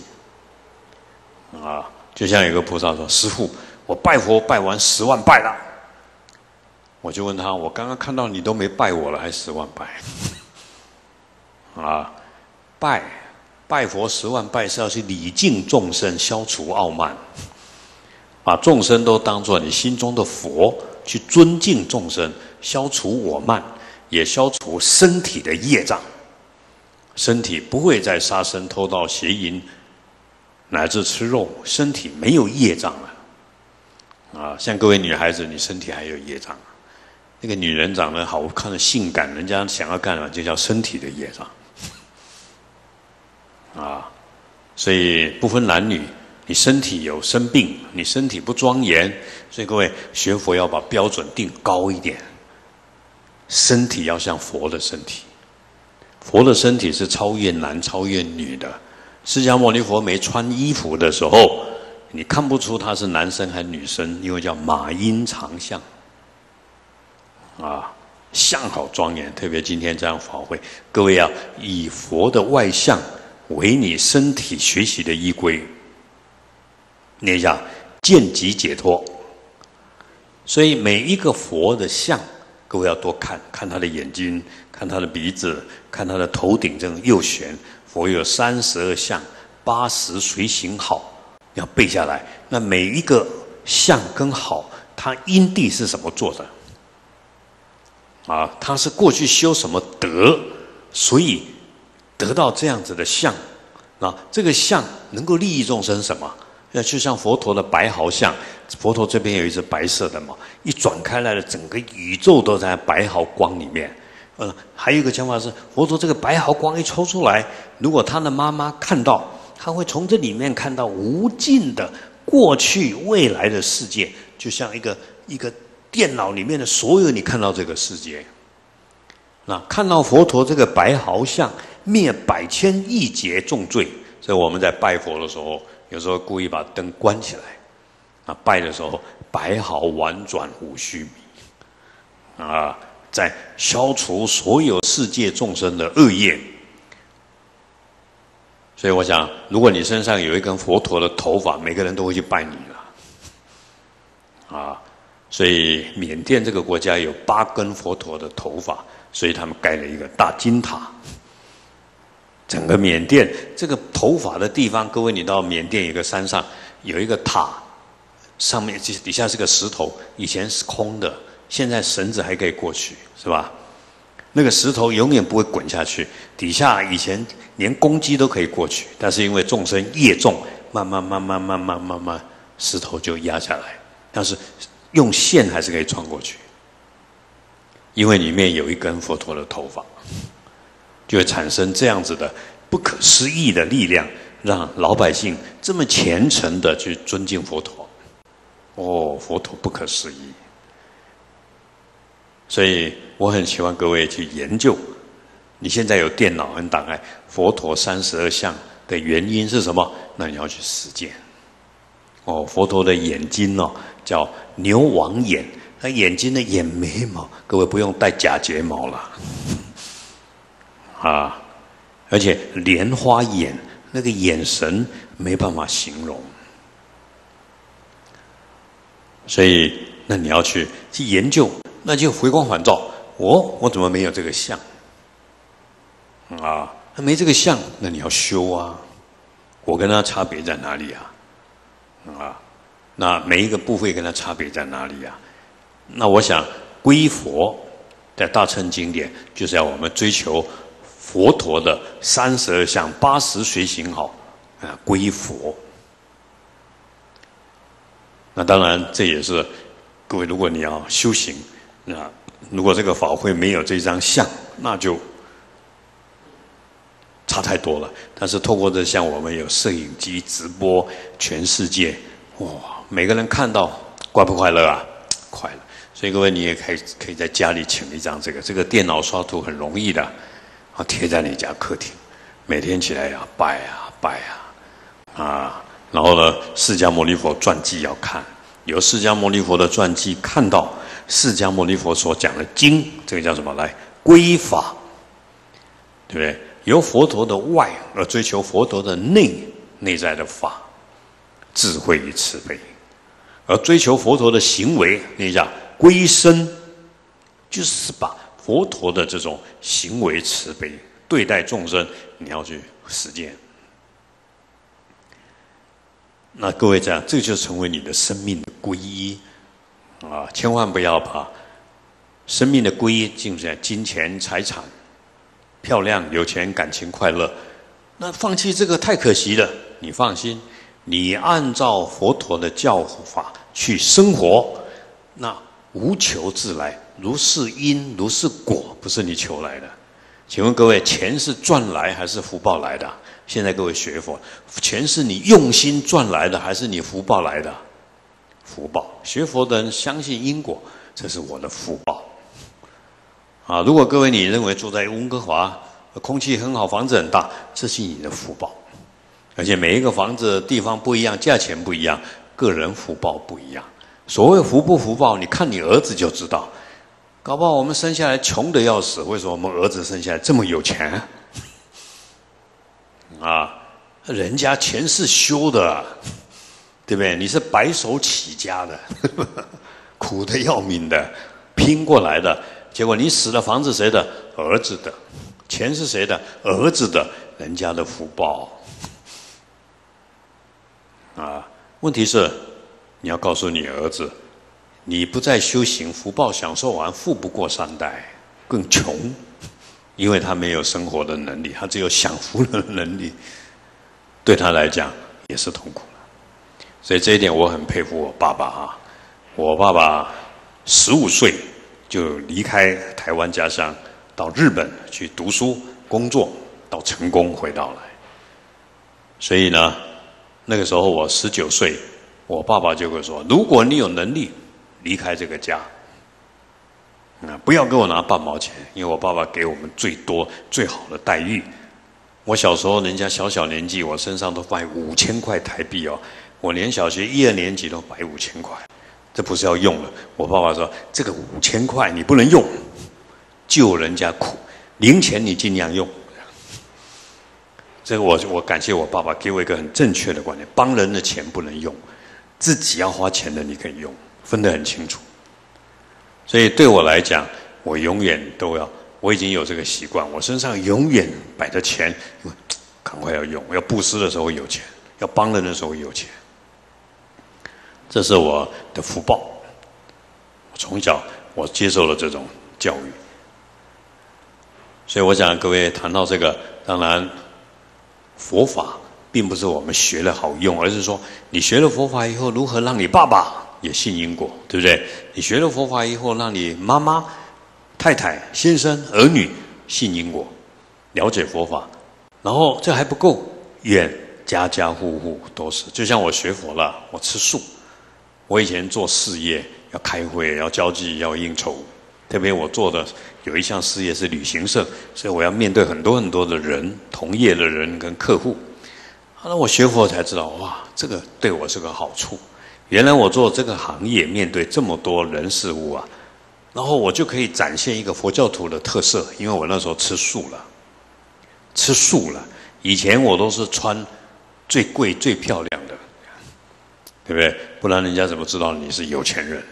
就像有个菩萨说：“师父，我拜佛拜完10万拜了。”我就问他：“我刚刚看到你都没拜我了，还10万拜？拜佛10万拜是要去礼敬众生，消除傲慢，把众生都当作你心中的佛，去尊敬众生，消除我慢，也消除身体的业障。身体不会再杀生、偷盗、邪淫，乃至吃肉，身体没有业障了。像各位女孩子，你身体还有业障。那个女人长得好看的性感，人家想要干嘛就叫身体的业障所以不分男女，你身体有生病，你身体不庄严，所以各位学佛要把标准定高一点，身体要像佛的身体。佛的身体是超越男超越女的。释迦牟尼佛没穿衣服的时候，你看不出他是男生还是女生，因为叫马阴长相相好庄严。特别今天这样法会，各位要以佛的外相为你身体学习的依归。念一下见即解脱。所以每一个佛的像，各位要多看，看他的眼睛，看他的鼻子，看他的头顶这种右旋。佛有32相，80随行好，要背下来。那每一个相跟好，它因地是什么做的？啊，他是过去修什么德，所以得到这样子的相。啊，这个相能够利益众生什么？那就像佛陀的白毫相，佛陀这边有一只白色的嘛，一转开来的整个宇宙都在白毫光里面。还有一个讲法是，佛陀这个白毫光一抽出来，如果他的妈妈看到，他会从这里面看到无尽的过去、未来的世界，就像一个电脑里面的所有你看到这个世界。那看到佛陀这个白毫相，灭百千亿劫重罪。所以我们在拜佛的时候，有时候故意把灯关起来，啊，拜的时候白毫婉转无须弥，啊，在消除所有世界众生的恶业。所以我想，如果你身上有一根佛陀的头发，每个人都会去拜你了，啊，所以缅甸这个国家有8根佛陀的头发，所以他们盖了一个大金塔。整个缅甸这个头发的地方，各位，你到缅甸有个山上有一个塔，上面底下是个石头，以前是空的，现在绳子还可以过去，是吧？那个石头永远不会滚下去，底下以前连公鸡都可以过去，但是因为众生业重，慢慢，石头就压下来，但是用线还是可以穿过去，因为里面有一根佛陀的头发。就会产生这样子的不可思议的力量，让老百姓这么虔诚的去尊敬佛陀。哦，佛陀不可思议。所以我很希望各位去研究。你现在有电脑跟档案，佛陀32相的原因是什么？那你要去实践。哦，佛陀的眼睛哦，叫牛王眼，他眼睛的眼眉毛，各位不用戴假睫毛了。啊，而且莲花眼那个眼神没办法形容，所以那你要去研究，那就回光返照。我怎么没有这个相？啊，那没这个相，那你要修啊。我跟他差别在哪里啊？啊，那每一个部位跟他差别在哪里啊？那我想归佛，在大乘经典就是要我们追求佛陀的32相80随行好，啊，归佛。那当然，这也是各位，如果你要修行，那如果这个法会没有这张相，那就差太多了。但是透过这相，我们有摄影机直播全世界，哇，每个人看到快不快乐啊？快乐。所以各位，你也可以在家里请一张这个电脑刷图很容易的。贴在你家客厅，每天起来要拜啊，然后呢，释迦牟尼佛传记要看，由释迦牟尼佛的传记看到释迦牟尼佛所讲的经，这个叫什么？来归法，对不对？由佛陀的外而追求佛陀的内在的法，智慧与慈悲，而追求佛陀的行为，那叫归身，就是把佛陀的这种行为慈悲对待众生，你要去实践。那各位这样，这就成为你的生命的皈依啊！千万不要把生命的皈依进入金钱、财产、漂亮、有钱、感情、快乐。那放弃这个太可惜了。你放心，你按照佛陀的教法去生活，那无求自来。如是因，如是果，不是你求来的。请问各位，钱是赚来还是福报来的？现在各位学佛，钱是你用心赚来的，还是你福报来的？福报。学佛的人相信因果，这是我的福报。啊，如果各位你认为住在温哥华，空气很好，房子很大，这是你的福报。而且每一个房子地方不一样，价钱不一样，个人福报不一样。所谓福不福报，你看你儿子就知道。搞不好我们生下来穷得要死，为什么我们儿子生下来这么有钱？啊， 人家前世修的，对不对？你是白手起家的，苦的要命的，拼过来的。结果你死了，房子谁的？儿子的。钱是谁的？儿子的。人家的福报。啊，问题是，你要告诉你儿子，你不再修行，福报享受完，富不过3代，更穷，因为他没有生活的能力，他只有享福的能力，对他来讲也是痛苦的。所以这一点我很佩服我爸爸啊，我爸爸15岁就离开台湾家乡，到日本去读书、工作，到成功回到来。所以呢，那个时候我19岁，我爸爸就会说：如果你有能力离开这个家，不要给我拿半毛钱，因为我爸爸给我们最多最好的待遇。我小时候人家小年纪，我身上都摆5000块台币哦，我连小学1、2年级都摆5000块，这不是要用的。我爸爸说：这个5000块你不能用，救人家苦，零钱你尽量用。这个我感谢我爸爸给我一个很正确的观念：帮人的钱不能用，自己要花钱的你可以用，分得很清楚。所以对我来讲，我永远都要，我已经有这个习惯，我身上永远摆着钱，赶快要用，要布施的时候有钱，要帮人的时候有钱，这是我的福报。我从小我接受了这种教育，所以我想各位谈到这个，当然佛法并不是我们学了好用，而是说你学了佛法以后，如何让你爸爸也信因果，对不对？你学了佛法以后，让你妈妈、太太、先生、儿女信因果，了解佛法。然后这还不够，愿家家户户都是。就像我学佛了，我吃素。我以前做事业要开会、要交际、要应酬，特别我做的有一项事业是旅行社，所以我要面对很多很多的人，同业的人跟客户。那我学佛才知道，哇，这个对我是个好处。原来我做这个行业，面对这么多人事物啊，然后我就可以展现一个佛教徒的特色，因为我那时候吃素了，以前我都是穿最贵、最漂亮的，对不对？不然人家怎么知道你是有钱人？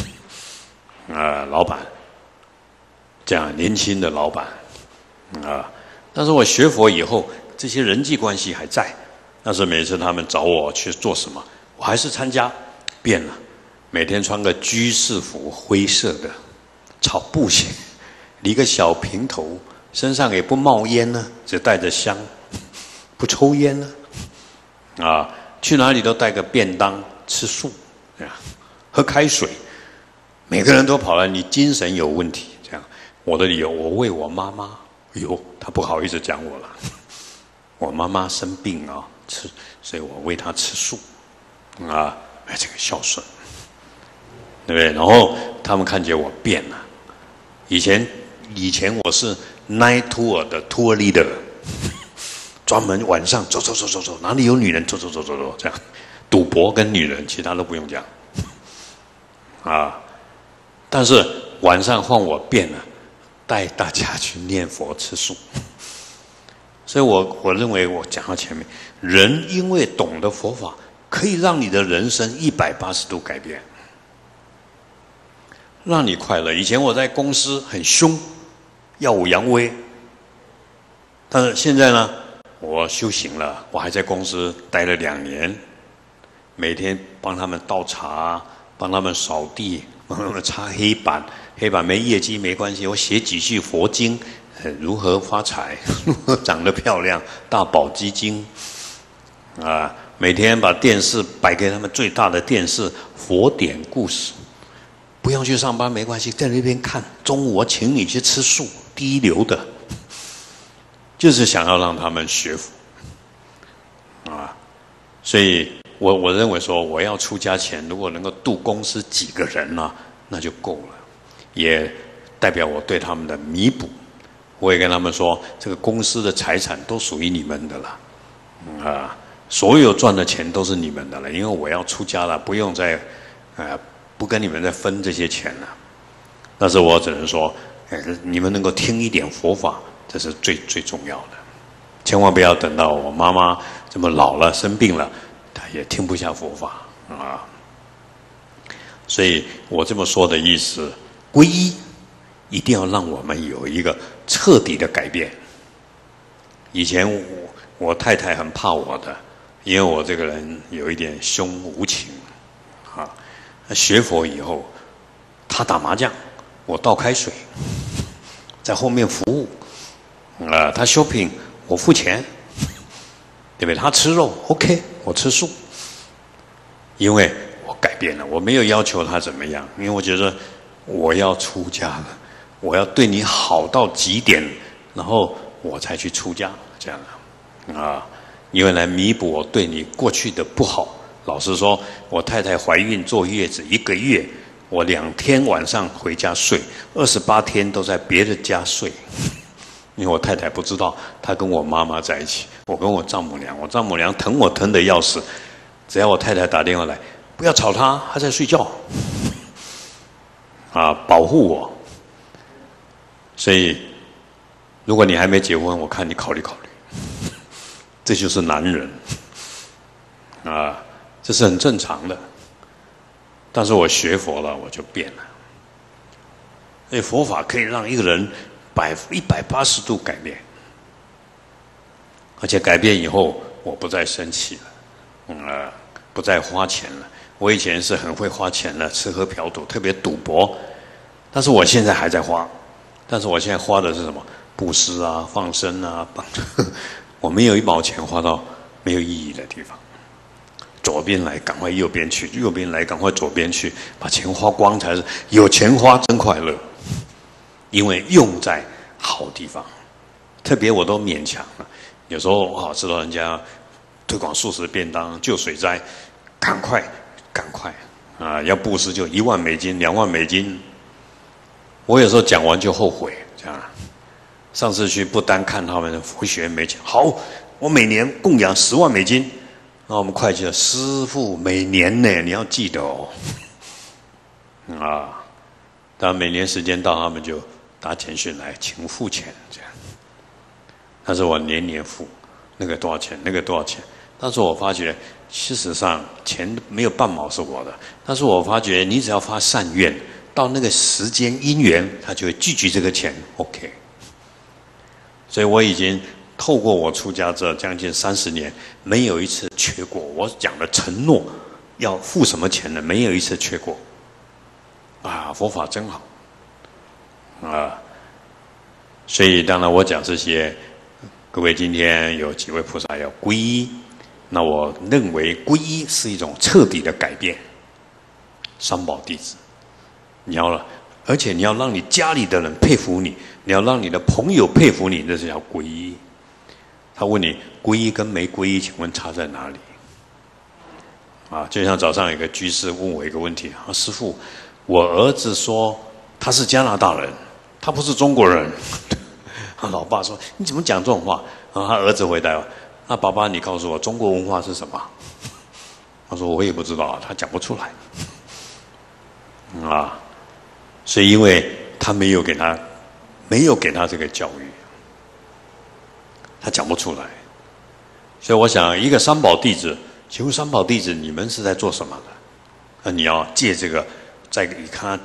老板，这样年轻的老板，但是我学佛以后，这些人际关系还在。但是每一次他们找我去做什么，我还是参加，变了，每天穿个居士服，灰色的，草布鞋，理个小平头，身上也不冒烟呢，只带着香，不抽烟呢，去哪里都带个便当，吃素，喝开水，每个人都跑来，你精神有问题，这样，我的理由，我为我妈妈，她不好意思讲我了，我妈妈生病啊。所以我为他吃素，这个孝顺，对不对？然后他们看见我变了，以前我是 night tour 的 tour leader， 专门晚上走，哪里有女人走，这样，赌博跟女人，其他都不用讲，但是晚上换我变了，带大家去念佛吃素。所以我认为我讲到前面，人因为懂得佛法，可以让你的人生180度改变，让你快乐。以前我在公司很凶，耀武扬威，但是现在呢，我修行了，我还在公司待了2年，每天帮他们倒茶，帮他们扫地，帮他们擦黑板，黑板没业绩没关系，我写几句佛经。如何发财？如何长得漂亮？大宝基金，每天把电视摆给他们最大的电视，佛典故事，不用去上班没关系，在那边看。中午我请你去吃素，第一流的，就是想要让他们学佛，所以我认为说，我要出家前，如果能够度公司几个人呢，那就够了，也代表我对他们的弥补。我也跟他们说，这个公司的财产都属于你们的了，所有赚的钱都是你们的了，因为我要出家了，不用再，不跟你们再分这些钱了。但是我只能说，你们能够听一点佛法，这是最重要的。 千万不要等到我妈妈这么老了生病了，她也听不下佛法啊。所以我这么说的意思，皈依一定要让我们有一个彻底的改变。以前我太太很怕我的，因为我这个人有一点凶无情啊。学佛以后，她打麻将，我倒开水，在后面服务啊。她shopping，我付钱，对不对？她吃肉 ，OK， 我吃素，因为我改变了，我没有要求她怎么样，因为我觉得我要出家了，我要对你好到极点，然后我才去出家，这样啊，因为来弥补我对你过去的不好。老实说，我太太怀孕坐月子1个月，我2天晚上回家睡，28天都在别的家睡，因为我太太不知道，她跟我妈妈在一起，我跟我丈母娘，我丈母娘疼我疼得要死，只要我太太打电话来，不要吵她，她在睡觉，啊，保护我。所以，如果你还没结婚，我看你考虑考虑，这就是男人，啊，这是很正常的。但是我学佛了，我就变了。所以佛法可以让一个人180度改变，而且改变以后，我不再生气了，不再花钱了。我以前是很会花钱的，吃喝嫖赌，特别赌博，但是我现在还在花。但是我现在花的是什么？布施啊，放生啊，我没有1毛钱花到没有意义的地方。左边来，赶快右边去；右边来，赶快左边去。把钱花光才是有钱花，真快乐。因为用在好地方，特别我都勉强了。有时候知道人家推广素食便当、救水灾，赶快啊！要布施就1万美金、2万美金。我有时候讲完就后悔，这样。上次去不丹看他们的佛学没讲好，我每年供养10万美金。那我们会计的师父每年呢，你要记得哦。啊，但每年时间到，他们就打简讯来，请付钱这样。但是我年年付，那个多少钱，那个多少钱。但是我发觉，事实上钱没有半毛是我的。但是我发觉，你只要发善愿，到那个时间因缘，他就会聚集这个钱 ，OK。所以我已经透过我出家这将近30年，没有一次缺过。我讲的承诺要付什么钱呢？没有一次缺过。啊，佛法真好啊！所以当然我讲这些，各位今天有几位菩萨要皈依，那我认为皈依是一种彻底的改变。三宝弟子，你要了，而且你要让你家里的人佩服你，你要让你的朋友佩服你，那是叫皈依。他问你皈依跟没皈依，请问差在哪里？啊，就像早上有个居士问我一个问题啊，师父，我儿子说他是加拿大人，他不是中国人。他老爸说你怎么讲这种话？然后他儿子回答：那爸爸，你告诉我中国文化是什么？他说我也不知道，他讲不出来。啊，所以因为他没有给他这个教育。他讲不出来，所以我想，一个三宝弟子，请问三宝弟子，你们是在做什么的？你要借这个，在与他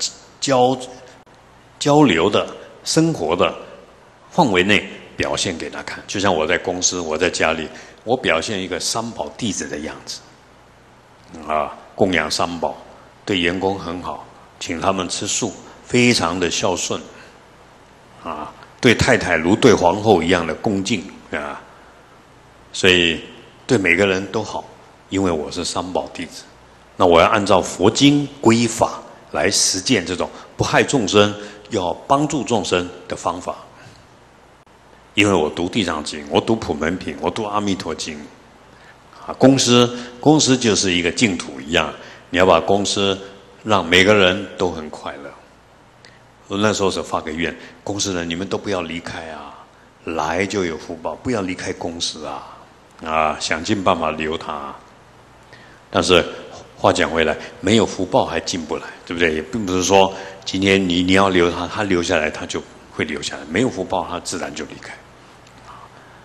交流的、生活的范围内表现给他看。就像我在公司，我在家里，我表现一个三宝弟子的样子，啊，供养三宝，对员工很好，请他们吃素，非常的孝顺，啊，对太太如对皇后一样的恭敬。啊，所以对每个人都好，因为我是三宝弟子，那我要按照佛经归法来实践这种不害众生、要帮助众生的方法。因为我读地藏经，我读普门品，我读阿弥陀经，啊，公司就是一个净土一样，你要把公司让每个人都很快乐。我那时候是发个愿，公司人你们都不要离开啊。来就有福报，不要离开公司啊！想尽办法留他。但是话讲回来，没有福报还进不来，对不对？也并不是说今天你要留他，他留下来他就会留下来；没有福报，他自然就离开。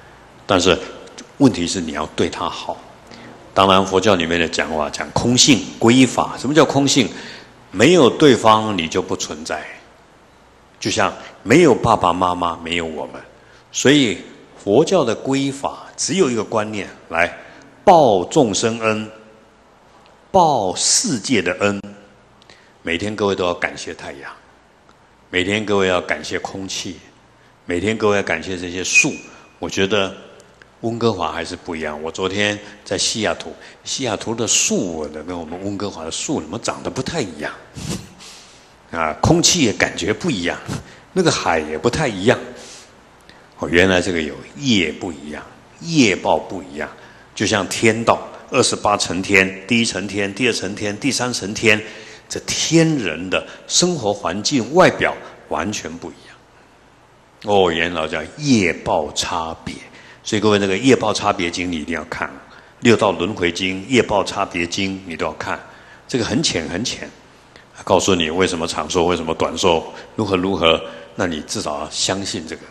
但是问题是你要对他好。当然，佛教里面的讲法讲空性皈依法。什么叫空性？没有对方，你就不存在。就像没有爸爸妈妈，没有我们。所以佛教的皈依法只有一个观念：来报众生恩，报世界的恩。每天各位都要感谢太阳，每天各位要感谢空气，每天各位要感谢这些树。我觉得温哥华还是不一样。我昨天在西雅图，西雅图的树跟我们温哥华的树怎么长得不太一样啊？空气也感觉不一样，那个海也不太一样。哦，原来这个有业不一样，业报不一样。就像天道28层天，第一层天、第二层天、第三层天，这天人的生活环境、外表完全不一样。哦，原来叫业报差别。所以各位，那个业报差别经你一定要看，六道轮回经、业报差别经你都要看。这个很浅很浅，告诉你为什么长寿，为什么短寿，如何如何，那你至少要相信这个。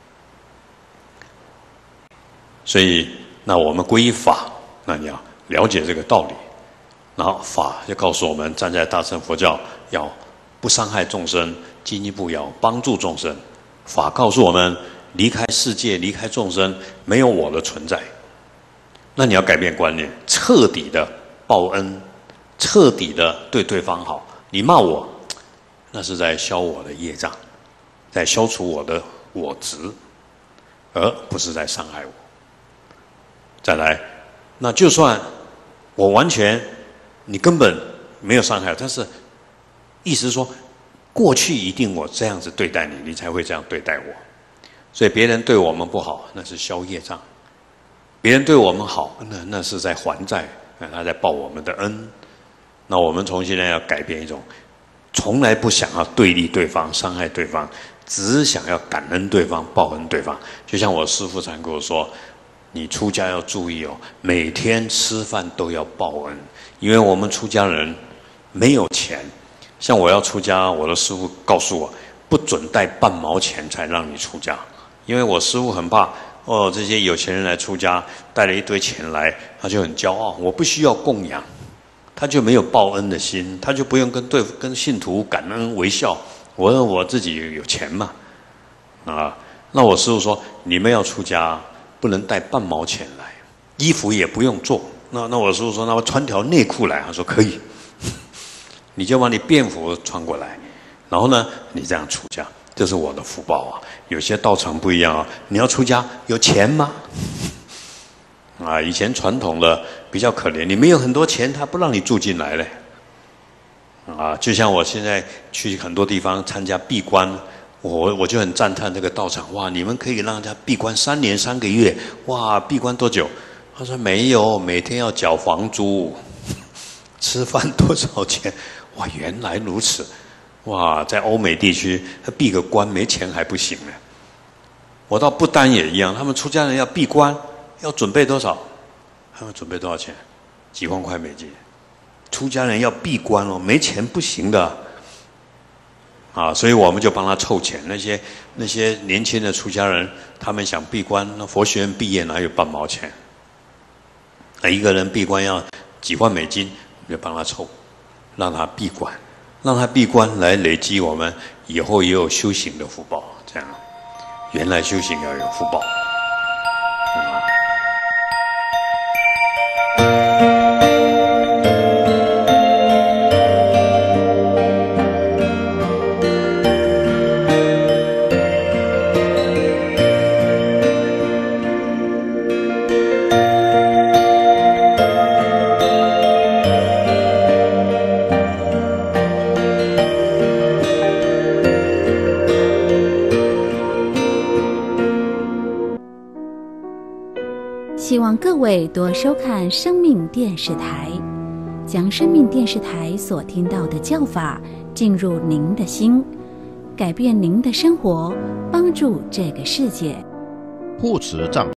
所以，那我们皈依法，那你要了解这个道理。然后法就告诉我们，站在大乘佛教要不伤害众生，进一步要帮助众生。法告诉我们，离开世界，离开众生，没有我的存在。那你要改变观念，彻底的报恩，彻底的对对方好。你骂我，那是在消我的业障，在消除我的我执，而不是在伤害我。再来，那就算我完全你根本没有伤害，但是意思是说，过去一定我这样子对待你，你才会这样对待我。所以别人对我们不好，那是消业障；别人对我们好，那是在还债，他在报我们的恩。那我们从现在要改变一种，从来不想要对立对方、伤害对方，只想要感恩对方、报恩对方。就像我师父常跟我说，你出家要注意哦，每天吃饭都要报恩，因为我们出家人没有钱。像我要出家，我的师父告诉我，不准带半毛钱才让你出家，因为我师父很怕这些有钱人来出家，带了一堆钱来，他就很骄傲，我不需要供养，他就没有报恩的心，他就不用跟信徒感恩微笑。我自己有钱嘛，那我师父说，你们要出家，不能带半毛钱来，衣服也不用做。那我师父说，那我穿条内裤来，他说可以，你就把你便服穿过来，然后呢，你这样出家，这是我的福报啊。有些道场不一样啊，你要出家有钱吗？以前传统的比较可怜，你没有很多钱，他不让你住进来嘞。就像我现在去很多地方参加闭关，我就很赞叹这个道场，哇，你们可以让人家闭关3年3个月，哇，闭关多久？他说没有，每天要缴房租，吃饭多少钱？哇，原来如此！哇，在欧美地区，他闭个关没钱还不行呢。我到不丹也一样，他们出家人要闭关，要准备多少？他们准备多少钱？几万块美金。出家人要闭关哦，没钱不行的。所以我们就帮他凑钱。那些年轻的出家人，他们想闭关，那佛学院毕业哪有半毛钱？一个人闭关要几万美金，我们就帮他凑，让他闭关，让他闭关来累积我们以后也有修行的福报。这样，原来修行要有福报。 希望各位多收看生命电视台，将生命电视台所听到的教法进入您的心，改变您的生活，帮助这个世界。 护持障